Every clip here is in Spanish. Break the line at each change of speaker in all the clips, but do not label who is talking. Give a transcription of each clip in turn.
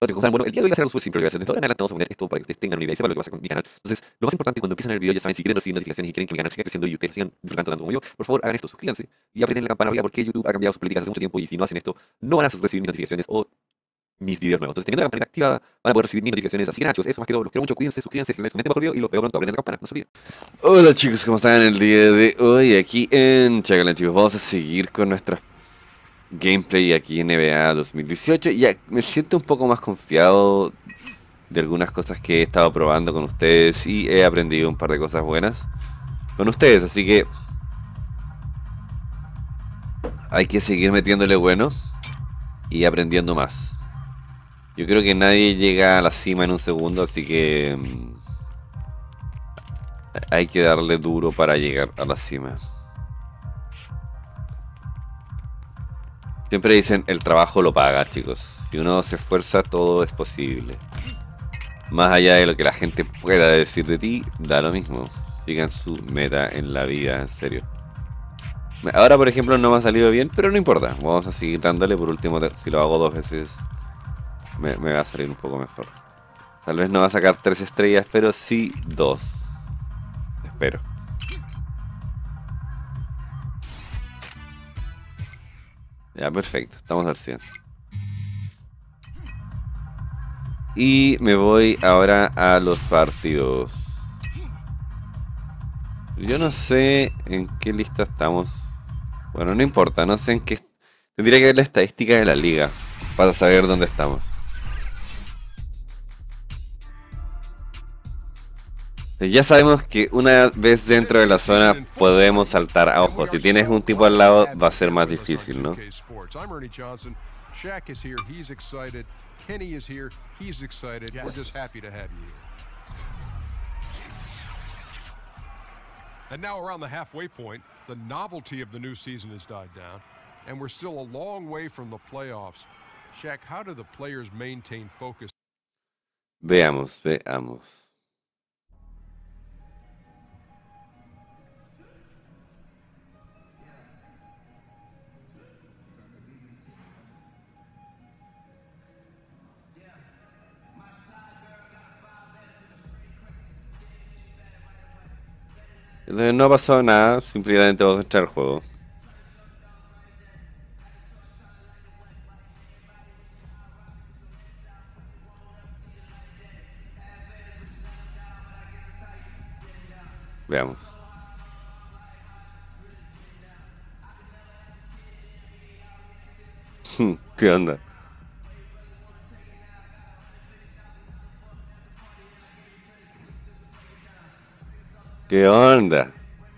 ¿cómo están? Bueno, el día de hoy va a ser algo súper simple. Lo que voy a hacer de ahora en adelante vamos a poner esto para que ustedes tengan una idea y sepan lo que pasa con mi canal. Entonces, lo más importante cuando empiezan el video, ya saben, si quieren recibir notificaciones y quieren que mi canal siga creciendo y ustedes sigan disfrutando tanto como yo, por favor hagan esto, suscríbanse y aprieten la campana arriba porque YouTube ha cambiado sus políticas hace mucho tiempo y si no hacen esto, no van a recibir mis notificaciones o mis videos nuevos. Entonces, teniendo la campanita activa, van a poder recibir mis notificaciones. Así que nada, chicos, eso más que todo. Los quiero mucho, cuídense, suscríbanse, les comenten por video y los veo pronto. Aprieten la campana, no se olviden. Hola chicos, ¿cómo están el día de hoy? Aquí en Chagalan, chicos, vamos a seguir con nuestra gameplay aquí en NBA 2018. Ya me siento un poco más confiado de algunas cosas que he estado probando con ustedes y he aprendido un par de cosas buenas con ustedes, así que hay que seguir metiéndole bueno y aprendiendo más. Yo creo que nadie llega a la cima en un segundo, así que hay que darle duro para llegar a la cima. Siempre dicen, el trabajo lo paga, chicos. Si uno se esfuerza, todo es posible. Más allá de lo que la gente pueda decir de ti, da lo mismo. Sigan su meta en la vida, en serio. Ahora, por ejemplo, no me ha salido bien, pero no importa. Vamos a seguir dándole. Por último, si lo hago 2 veces, me va a salir un poco mejor. Tal vez no va a sacar 3 estrellas, pero sí 2. Espero. Ya, perfecto. Estamos al 100. Y me voy ahora a los partidos. Yo no sé en qué lista estamos. Bueno, no importa, no sé en qué. Tendría que ver la estadística de la liga para saber dónde estamos. Ya sabemos que una vez dentro de la zona podemos saltar. Ojo, si tienes un tipo al lado va a ser más difícil, ¿no?
Shaq is here, he's excited. Kenny is here, he's excited. We're just happy to have you here. And now around the halfway point, the novelty of the new season has died down, and we're still a long way from the playoffs. Shaq, how do the players maintain focus?
Veamos, veamos. No ha pasado nada, simplemente vamos a entrar al juego. Veamos. ¿Qué onda? ¿Qué onda?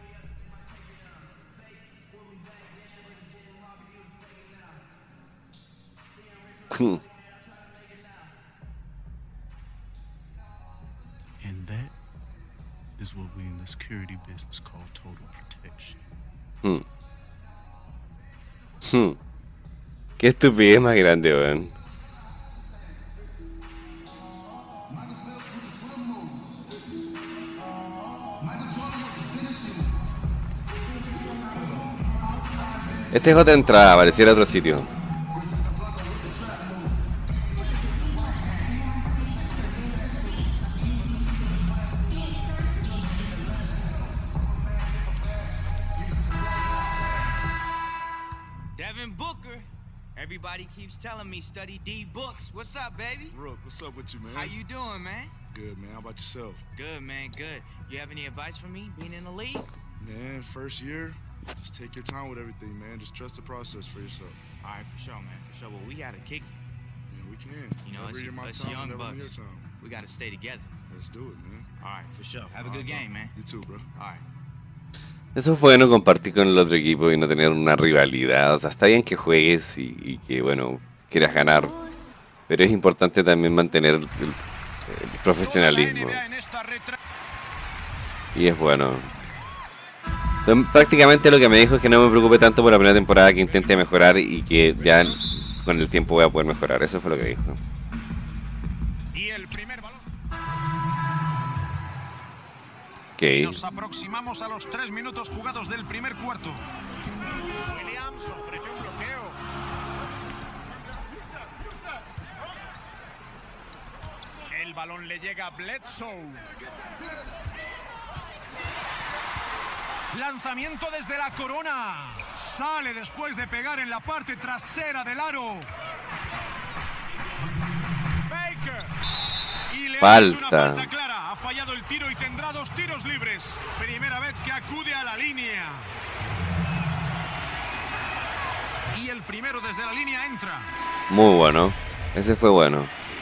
And that is what we in the security business call total protection.
Qué estupidez más grande, weón. Este es otra entrada, pareciera otro sitio.
Devin Booker. Everybody keeps telling me study D books. What's up, baby?
Rook, what's up with you, man?
How you doing, man?
Good, man. How about yourself?
Good, man, good. You have any advice for me being in the league?
Man, first year, just take your time with everything, man. Just trust the process for yourself.
All right, for sure, man, for sure. Well, we gotta kick it.
Yeah, we can.
You know,
Never
us,
you're my
us
time,
young
never
bucks.
your time.
We gotta stay together.
Let's do it, man.
All right, for sure. Have a good game, man.
You too, bro.
All right.
Eso es bueno compartir con el otro equipo y no tener una rivalidad. O sea, está bien que juegues y que, bueno, quieras ganar. Pero es importante también mantener el profesionalismo. Y es bueno. Entonces, prácticamente lo que me dijo es que no me preocupe tanto por la primera temporada, que intente mejorar y que ya con el tiempo voy a poder mejorar. Eso fue lo que dijo.
Y el primer balón.
Ok.
Nos aproximamos a los 3 minutos jugados del primer cuarto. Williams ofrece un bloqueo. balón le llega a Bledsoe. Lanzamiento desde la corona. Sale después de pegar en la parte trasera del aro. Baker. Y le ha hecho una falta clara. Ha fallado el tiro y tendrá 2 tiros libres. Primera vez que acude a la línea. Y el primero desde la línea entra.
Muy bueno. Ese fue bueno.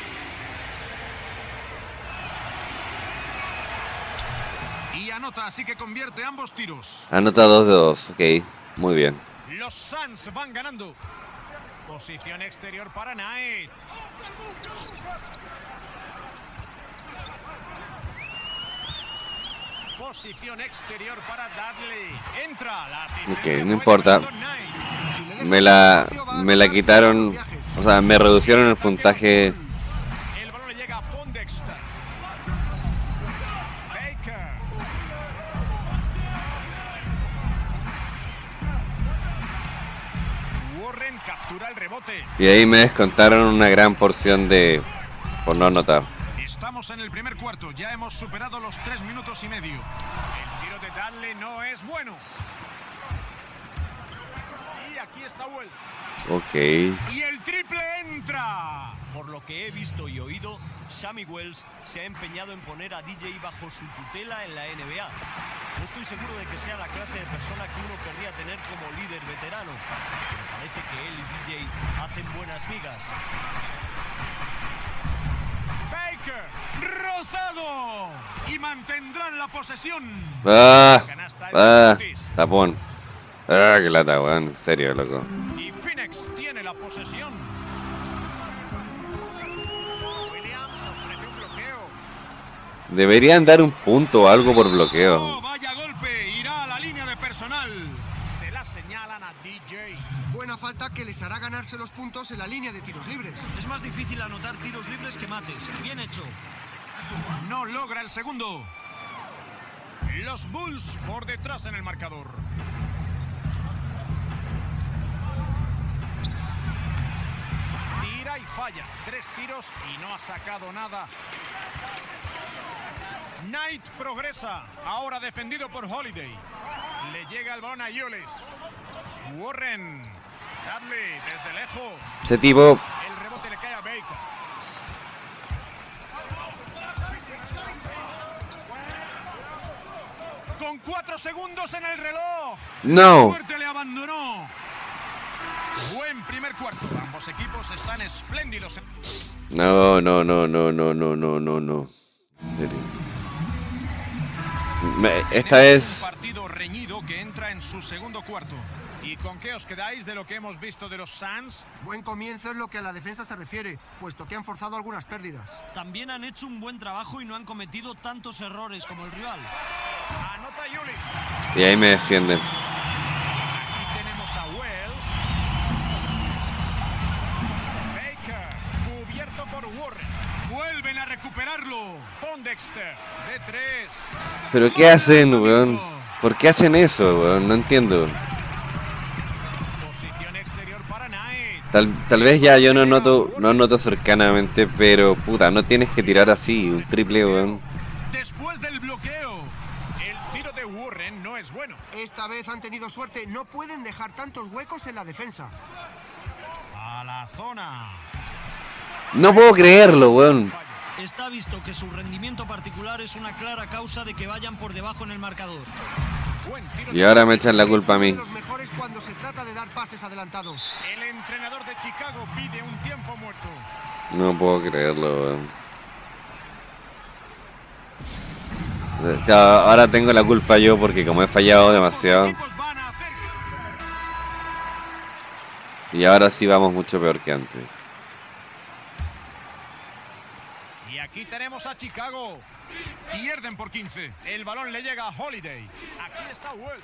Y anota, así que convierte ambos tiros.
Anota 2 de 2. Ok, muy bien.
Los Suns van ganando. Posición exterior para Knight. Posición exterior para Dudley. Entra la asistencia.
Ok, no importa. Me la quitaron. O sea, me reducieron el puntaje.
El balón le llega a Pondexter. Baker. Warren captura el rebote.
Y ahí me descontaron una gran porción de... por no anotar.
Estamos en el primer cuarto. Ya hemos superado los 3 minutos y medio. El tiro de Dudley no es bueno. Y aquí está Wells.
Ok.
Y el triple entra.
Por lo que he visto y oído, Sammy Wells se ha empeñado en poner a DJ bajo su tutela en la NBA. No estoy seguro de que sea la clase de persona que uno querría tener como líder veterano, pero parece que él y DJ hacen buenas migas.
Baker, rozado, y mantendrán la posesión.
Tapón. Qué lata, weón. En serio, loco.
Y Phoenix tiene la posesión. Williams ofrece un bloqueo.
Deberían dar un punto o algo por bloqueo.
Oh, vaya golpe, irá a la línea de personal. Se la señalan a DJ.
Buena falta que les hará ganarse los puntos en la línea de tiros libres.
Es más difícil anotar tiros libres que mates. Bien hecho.
No logra el segundo. Los Bulls por detrás en el marcador. Tira y falla. 3 tiros y no ha sacado nada. Knight progresa. Ahora defendido por Holiday. Le llega el balón a Ulis. Warren. Dudley desde lejos.
Ese tipo...
El rebote le cae a Baker. Con 4 segundos en el reloj.
No.
Fuerte le abandonó. Buen primer cuarto. Ambos equipos están espléndidos.
No. Esta es...
Un partido reñido que entra en su segundo cuarto. ¿Y con qué os quedáis de lo que hemos visto de los Suns?
Buen comienzo en lo que a la defensa se refiere, puesto que han forzado algunas pérdidas.
También han hecho un buen trabajo y no han cometido tantos errores como el rival.
Anota Ulis.
Y ahí me descienden.
Aquí tenemos a Wells. Baker, cubierto por Warren. Vuelven a recuperarlo. Pondexter, de 3.
¿Pero qué hacen, weón? ¿Por qué hacen eso, weón? No entiendo.
Posición exterior para Knight.
Tal vez ya yo no noto cercanamente, pero puta, no tienes que tirar así, un triple, weón.
Después del bloqueo, el tiro de Warren no es bueno.
Esta vez han tenido suerte, no pueden dejar tantos huecos en la defensa.
A la zona.
No puedo creerlo, weón.
Está visto que su rendimiento particular es una clara causa de que vayan por debajo en el marcador.
Y ahora me echan la culpa a mí.
Es uno de los mejores cuando se trata de dar pases adelantados.
El entrenador de Chicago pide un tiempo muerto.
No puedo creerlo, weón. O sea, ahora tengo la culpa yo porque como he fallado demasiado. Y ahora sí vamos mucho peor que antes.
Y aquí tenemos a Chicago. Pierden por 15. El balón le llega a Holiday. Aquí está Wells.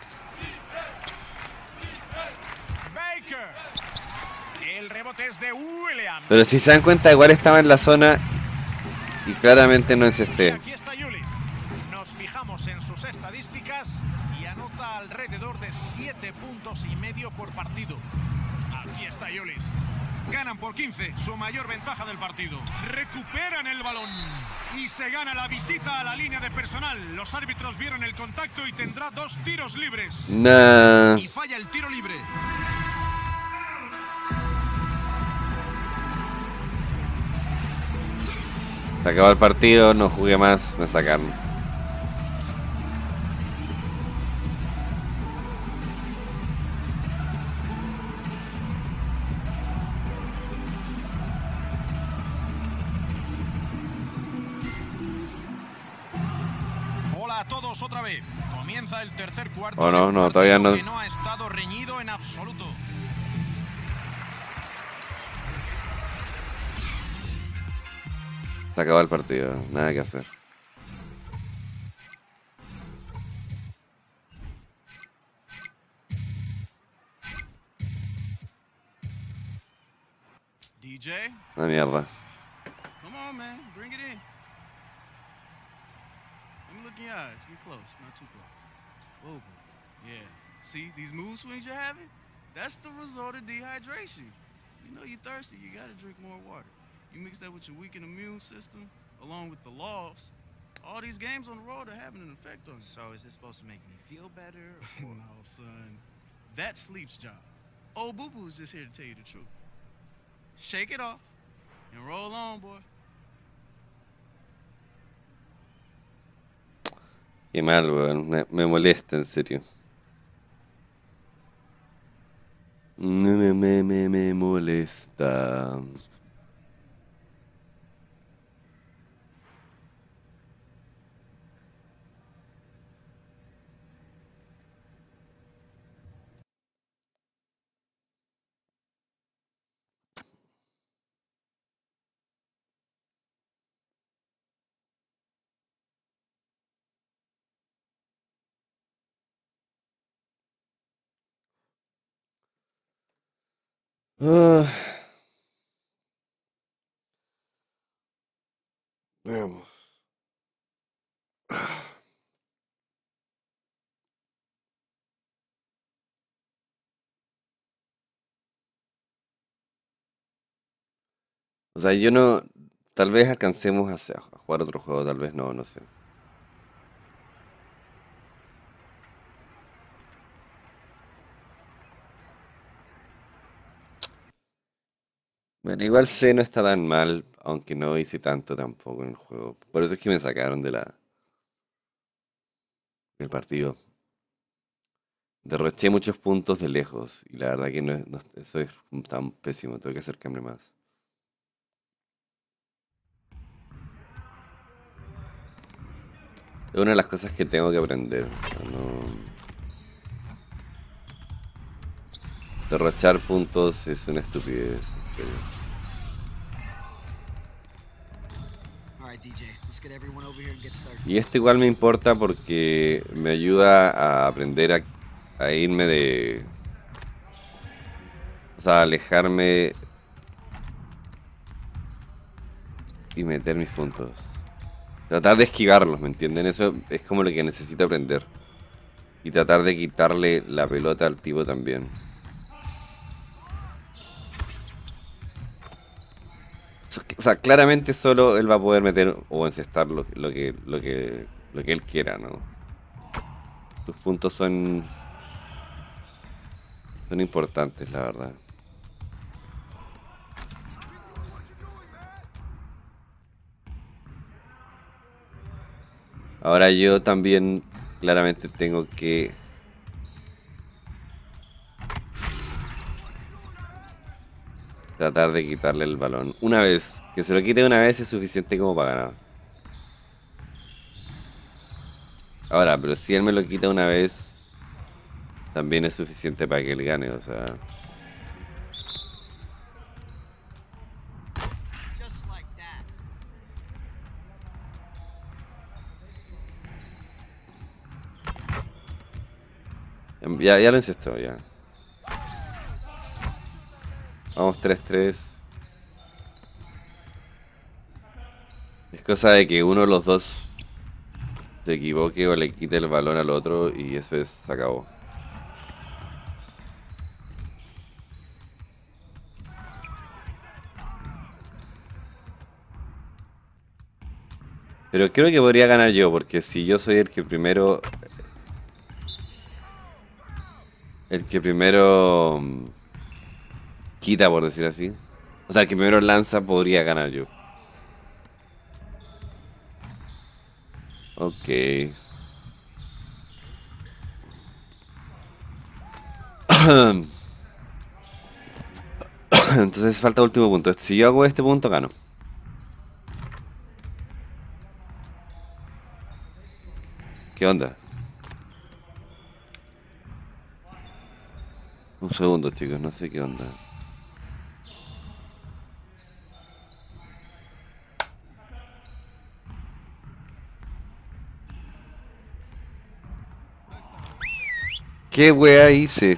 Baker. El rebote es de Williams.
Pero si se dan cuenta, igual estaba en la zona y claramente no encesté.
Aquí está Ulis. Nos fijamos en sus estadísticas y anota alrededor de 7,5 puntos por partido. Aquí está Ulis. ¡Qué ganan por 15, su mayor ventaja del partido. Recuperan el balón y se gana la visita a la línea de personal. Los árbitros vieron el contacto y tendrá 2 tiros libres.
Nah.
Y falla el tiro libre.
Se acabó el partido, no jugué más, me sacaron.
Hola a todos otra vez. Comienza el tercer cuarto.
Oh, no,
de un
no, todavía
partido
no.
que no ha estado reñido en absoluto.
Se acabó el partido, nada que hacer.
DJ,
Una mierda.
come on, man. Bring it in. Let me look in your eyes. Get close, not too close. Ooh, yeah. See these mood swings you're having? That's the result of dehydration. You know you're thirsty, you gotta drink more water. You mix that with your weakened immune system, along with the loss. All these games on the road are having an effect on you.
So is this supposed to make me feel better?
No, son. That's Sleep's job. Old Boo Boo's just here to tell you the truth. Shake it off and roll on, boy.
Qué mal, weón. Me molesta, en serio. Me molesta. Ah. Veamos. O sea, yo no... Tal vez alcancemos a jugar otro juego, tal vez no, no sé. Bueno, igual C no está tan mal, aunque no hice tanto tampoco en el juego. Por eso es que me sacaron del partido. Derroché muchos puntos de lejos y la verdad que eso es tan pésimo, tengo que acercarme más. Es una de las cosas que tengo que aprender. O sea, derrochar puntos es una estupidez. Pero... Y esto igual me importa porque me ayuda a aprender a irme de... O sea, alejarme y meter mis puntos. Tratar de esquivarlos, ¿me entienden? Eso es como lo que necesito aprender. Y tratar de quitarle la pelota al tipo también. O sea, claramente solo él va a poder meter o encestar lo que él quiera, ¿no? Sus puntos son importantes, la verdad. Ahora yo también claramente tengo que tratar de quitarle el balón. Una vez, que se lo quite una vez es suficiente como para ganar. Ahora, pero si él me lo quita una vez, también es suficiente para que él gane, o sea... Ya lo encestó, ya. Vamos 3-3. Es cosa de que uno de los dos se equivoque o le quite el balón al otro y eso se acabó.
Pero creo que podría ganar yo, porque si yo soy el que primero... El que primero... quita, por decir así. O sea, el que primero lanza, podría ganar yo. Ok. Entonces falta el último punto. Si yo hago este punto, gano. ¿Qué onda? Un segundo, chicos, no sé qué onda. ¿Qué wea hice?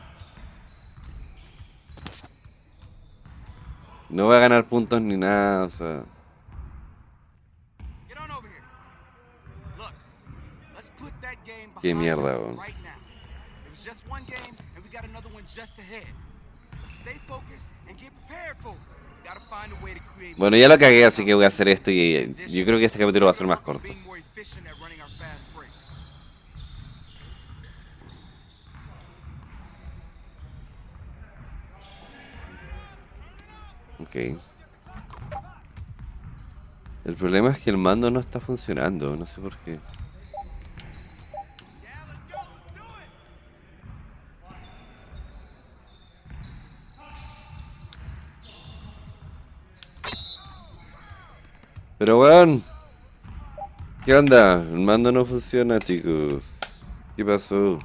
No voy a ganar puntos ni nada, o sea...
Get on over here. Look, let's put that game
Qué
behind
mierda,
us
weón.
right now. It was just one game, and we got another one just ahead. Let's stay focused and get prepared for it. Gotta find a way to create.
Bueno, ya lo cagué, así que voy a hacer esto y yo creo que este capítulo va a ser más corto.
Being more efficient at running our fast breaks.
Ok. El problema es que el mando no está funcionando, no sé por qué. Pero weón, ¿qué onda? El mando no funciona, chicos. ¿Qué pasó?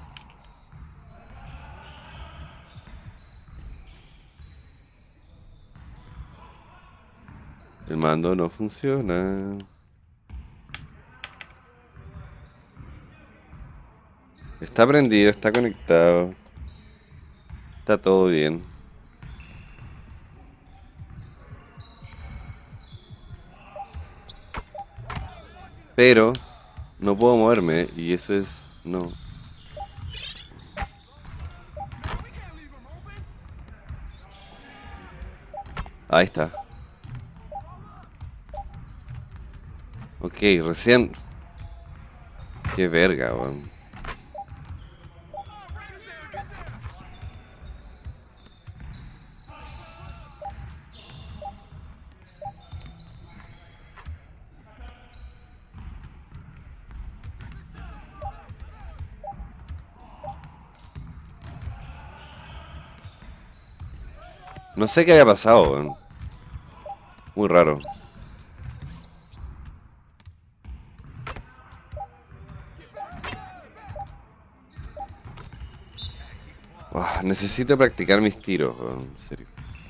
El mando no funciona. Está prendido, está conectado. Está todo bien. Pero no puedo moverme y eso es... no. Ahí está. Ok, recién... Qué verga, weón. No sé qué había pasado, weón. Muy raro. Necesito practicar mis tiros, weón, en serio.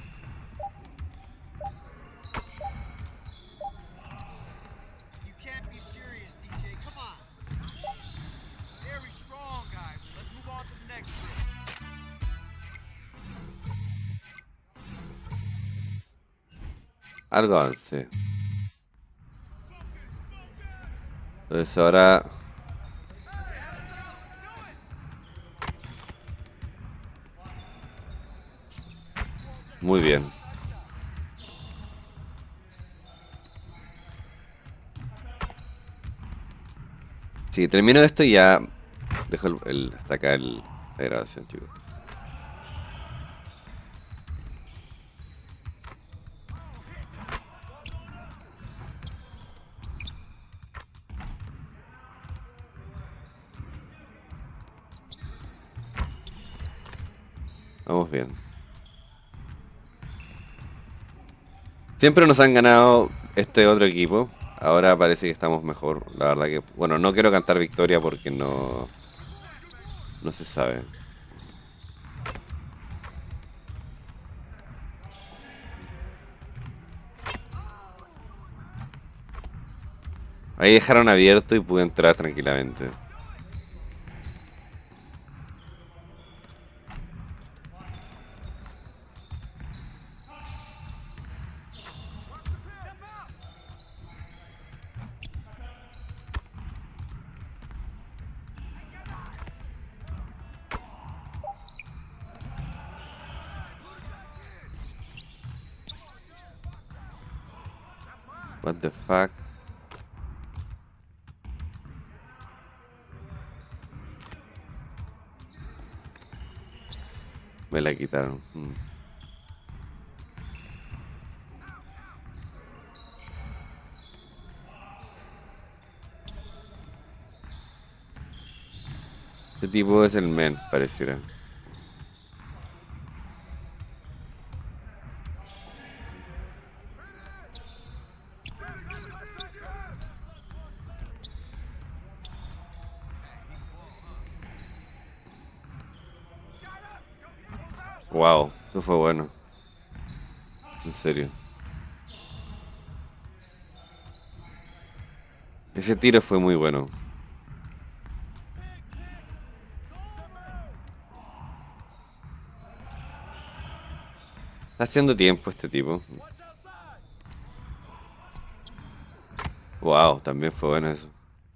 You can't be serious, DJ. Come on. Very strong, guys. Let's move on to the next drill.
Algo avancé. Entonces ahora... Muy bien. Sí, termino esto y ya dejo hasta acá la grabación, chicos. Vamos bien. Siempre nos han ganado este otro equipo. Ahora parece que estamos mejor. La verdad que... Bueno, no quiero cantar victoria porque no... No se sabe. Ahí dejaron abierto y pude entrar tranquilamente. What the fuck? Me la quitaron. Este tipo es el men, pareciera. Wow, eso fue bueno. En serio. Ese tiro fue muy bueno. Está haciendo tiempo este tipo. Wow, también fue bueno eso.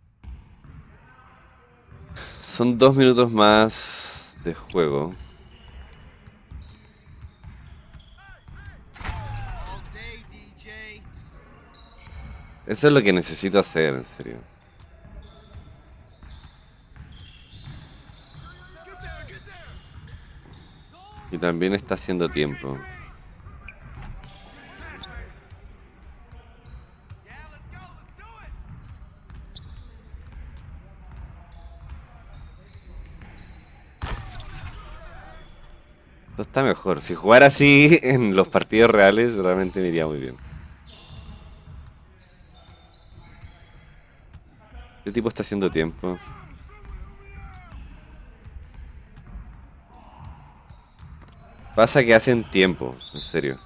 Son 2 minutos más de juego. Eso es lo que necesito hacer, en serio. Y también está haciendo tiempo. Esto está mejor. Si jugara así en los partidos reales, realmente me iría muy bien. Este tipo está haciendo tiempo. Pasa que hacen tiempo, en serio.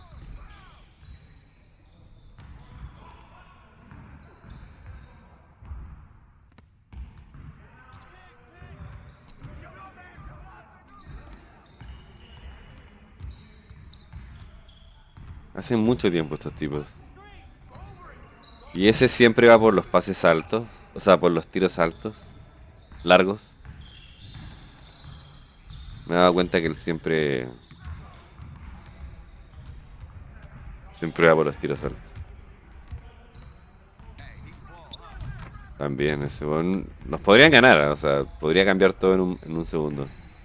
Hacen mucho tiempo estos tipos. Y ese siempre va por los pases altos. O sea, por los tiros altos. Largos. Me he dado cuenta que él siempre... Siempre va por los tiros altos. También ese weón... Nos podrían ganar, o sea, podría cambiar todo en un segundo.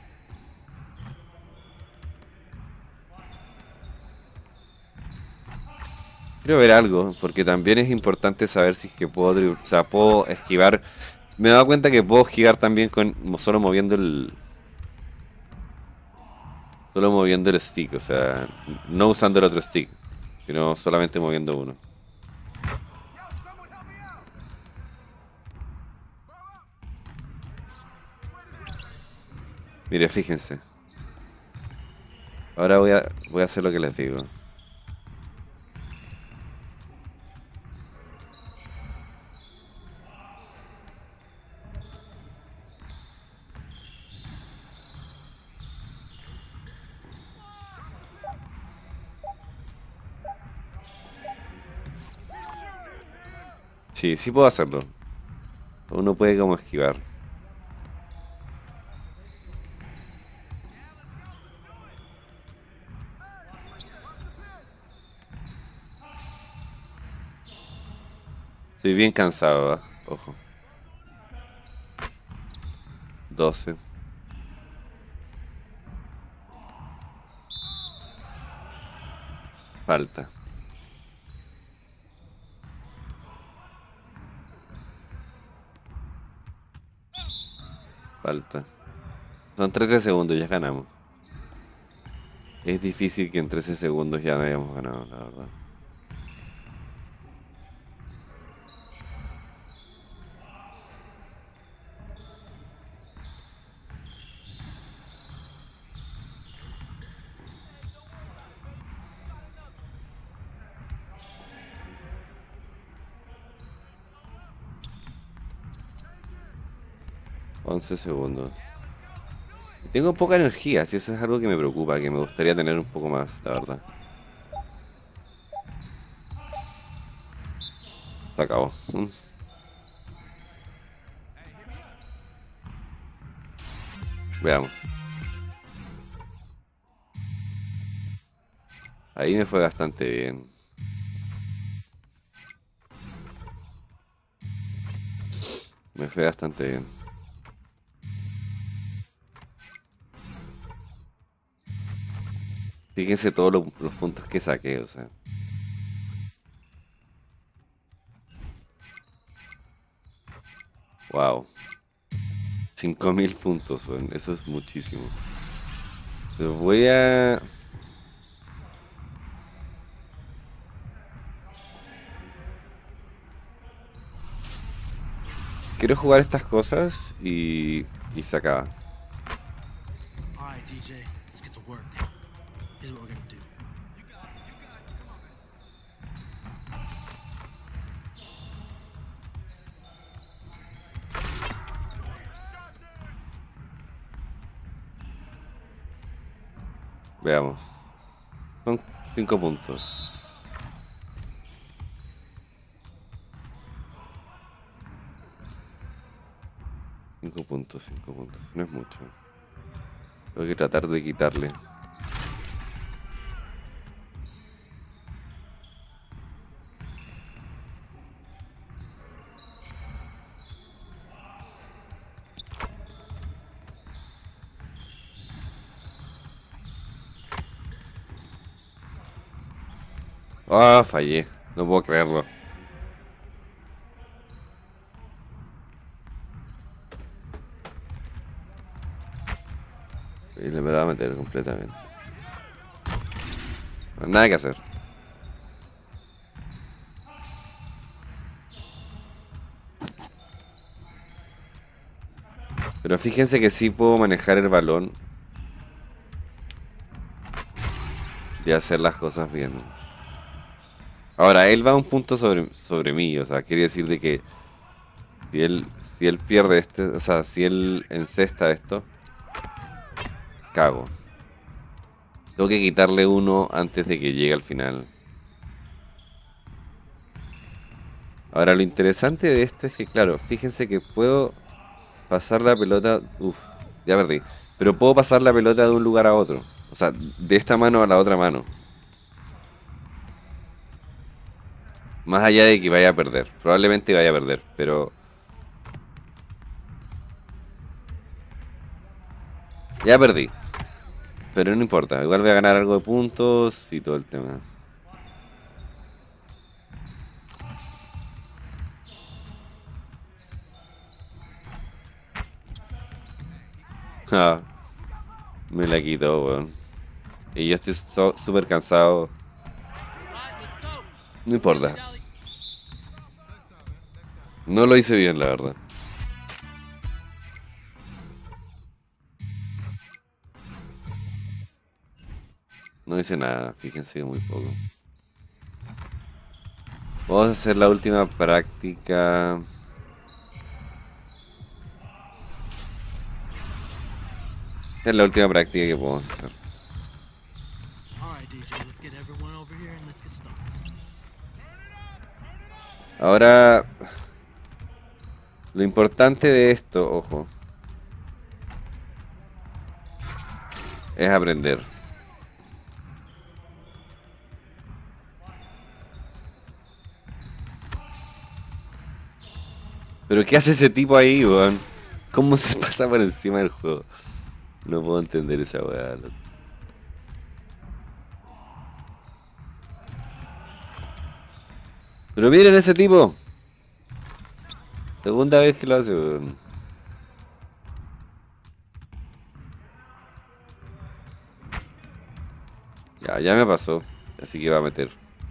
Quiero ver algo, porque también es importante saber si es que puedo, o sea, puedo esquivar. Me he dado cuenta que puedo esquivar también con solo moviendo el stick, o sea, no usando el otro stick, sino solamente moviendo uno. Mire, fíjense. Ahora voy a hacer lo que les digo. Sí, sí puedo hacerlo. Uno puede como esquivar. Estoy bien cansado, ¿eh? Ojo. 12. Falta. Falta. Son 13 segundos, ya ganamos. Es difícil que en 13 segundos ya no hayamos ganado, la verdad. Once segundos. Tengo poca energía, si eso es algo que me preocupa, que me gustaría tener un poco más, la verdad. Se acabó. Veamos. Ahí me fue bastante bien. Me fue bastante bien. Fíjense todos los puntos que saqué, o sea. Wow. 5000 puntos, weón. Eso es muchísimo. Pero voy a... Quiero jugar estas cosas y se acaba.
All right, DJ, let's get to work. Here's what we're gonna do.
Veamos. Son 5 puntos. Cinco puntos. No es mucho. Tengo que tratar de quitarle. Ah, fallé. No puedo creerlo. Y le me la va a meter completamente. No hay nada que hacer. Pero fíjense que sí puedo manejar el balón y hacer las cosas bien. Ahora, él va un punto sobre mí, o sea, quiere decir de que si él pierde este, o sea, si él encesta esto, cago. Tengo que quitarle uno antes de que llegue al final. Ahora, lo interesante de esto es que, claro, fíjense que puedo pasar la pelota... Uf, ya perdí. Pero puedo pasar la pelota de un lugar a otro. O sea, de esta mano a la otra mano. Más allá de que vaya a perder. Probablemente vaya a perder, pero... Ya perdí. Pero no importa. Igual voy a ganar algo de puntos y todo el tema. Ah, me la quitó, weón. Y yo estoy súper cansado. No importa. No lo hice bien, la verdad. No hice nada, fíjense, muy poco. Vamos a hacer la última práctica. Esta es la última práctica que podemos hacer.
All right, DJ, let's get everyone over here and let's get started.
Ahora, lo importante de esto, ojo, es aprender. ¿Pero qué hace ese tipo ahí, weón? ¿Cómo se pasa por encima del juego? No puedo entender esa weá, loco. Pero miren ese tipo. Segunda vez que lo hace, weón. Ya me pasó. Así que va a meter.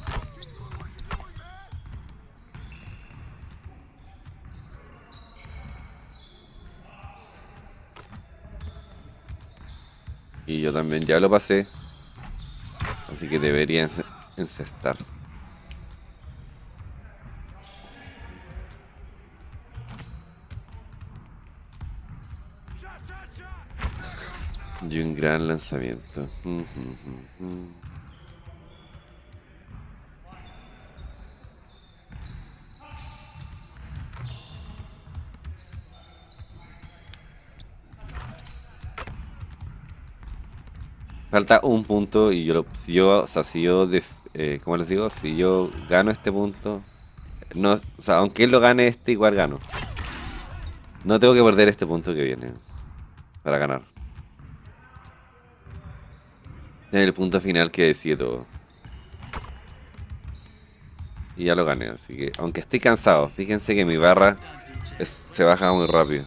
Y yo también ya lo pasé. Así que debería encestar. Y un gran lanzamiento. Falta un punto y ¿cómo les digo? Si yo gano este punto, no, o sea, aunque él lo gane este, igual gano. No tengo que perder este punto que viene para ganar. En el punto final que decide todo. Y ya lo gané, así que aunque estoy cansado, fíjense que mi barra se baja muy rápido.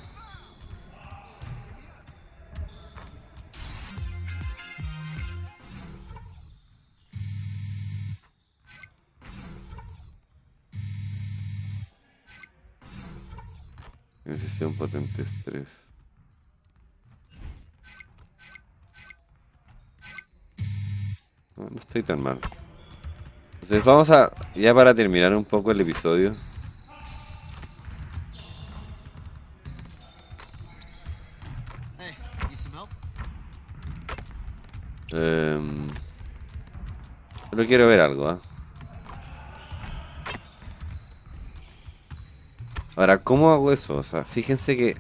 Iniciación potente estrés. No estoy tan mal. Entonces vamos a, ya para terminar un poco el episodio.
Hey, need some help?
Solo quiero ver algo, ¿ah? Ahora, ¿cómo hago eso? O sea, fíjense que...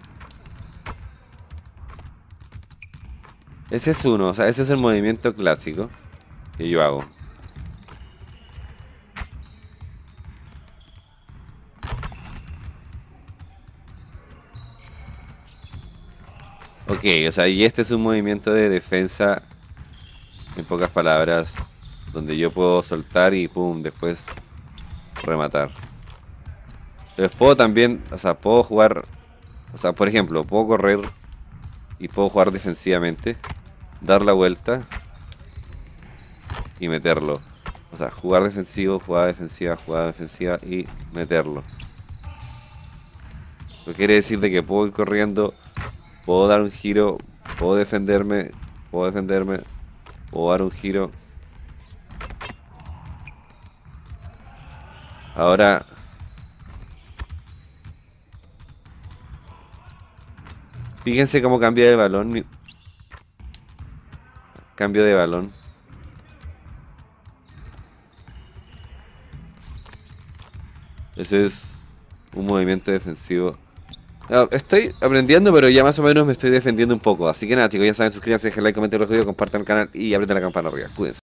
Ese es uno, o sea, ese es el movimiento clásico que yo hago. Ok, o sea, y este es un movimiento de defensa, en pocas palabras, donde yo puedo soltar y pum, después rematar. Entonces puedo también, o sea, puedo jugar, o sea, por ejemplo, puedo correr y puedo jugar defensivamente, dar la vuelta y meterlo. O sea, jugar defensivo, jugada defensiva y meterlo. Lo que quiere decir de que puedo ir corriendo, puedo dar un giro, puedo defenderme, puedo dar un giro. Ahora... Fíjense cómo cambia de balón. Cambio de balón. Ese es un movimiento defensivo. No, estoy aprendiendo, pero ya más o menos me estoy defendiendo un poco. Así que nada, chicos, ya saben, suscríbanse, dejen like, comenten el video, compartan el canal y aprieten la campana arriba. Cuídense.